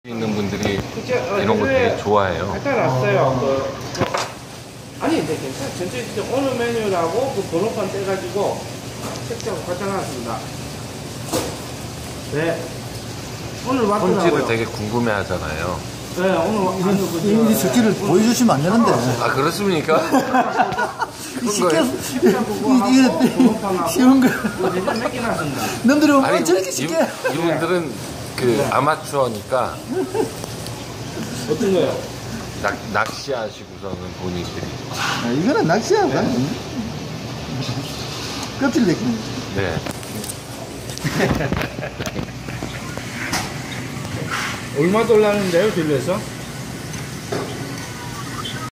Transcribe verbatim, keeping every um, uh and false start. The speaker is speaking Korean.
있는 분들이 이런 거 되게 좋아해요. 갖다 놨어요. 그, 그, 아니, 근데 괜찮아. 전체 진짜 오늘 메뉴라고 그 번호판 떼가지고 책자고 갖다 놨습니다. 네. 오늘 왔더라고요. 손질을 되게 궁금해 하잖아요. 네, 오늘 이, 이 스킬을 보여주시면 안 되는데. 아, 그렇습니까? 쉽게, 책자고 이게 쉬운 거. 대신 몇개 놨습니다. 남들이 보면 아니, 저렇게 쉽게. 이, 이분들은 그 아마추어니까 어떤 거요? 낚, 낚시하시고서는 본인들이. 아, 이거는 낚시야. 네. 껍질 내기. 네. 얼마 돌라는데요, 빌려서?